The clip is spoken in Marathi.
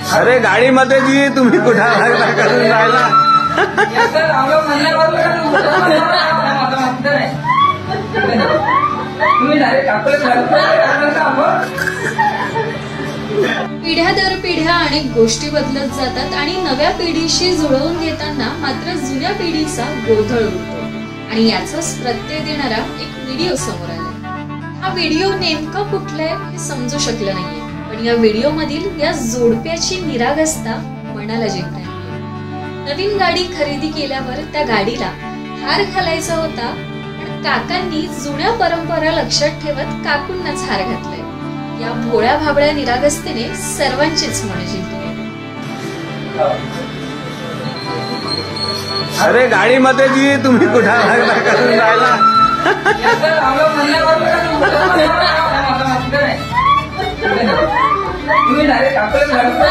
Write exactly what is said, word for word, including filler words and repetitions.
अरे गाडीमध्ये जी तुम्ही कुठं करून राहिला पिढ्या दर पिढ्या अनेक गोष्टी बदलत जातात आणि नव्या पिढीशी जुळवून घेताना मात्र जुन्या पिढीचा गोंधळ उडतो आणि याचाच प्रत्यय देणारा एक व्हिडिओ समोर आला। हा व्हिडिओ नेमका कुठला आहे हे समजू शकलं नाहीये, पण या व्हिडिओ मधील या जोडप्याची निरागसता मनाला जिंकते। नवीन गाडी खरेदी केल्यावर त्या गाडीला हार घालायचा होता, पण काकांनी जुन्या परंपरा लक्षात ठेवत काकूंनाच हार घातलाय। या भोळ्या भाबड्या निरागसतेने सर्वांचीच मन जिंकली। अरे गाडीमध्ये जी तुम्ही कुठं करून राहिला तुम्ही डायरेक्ट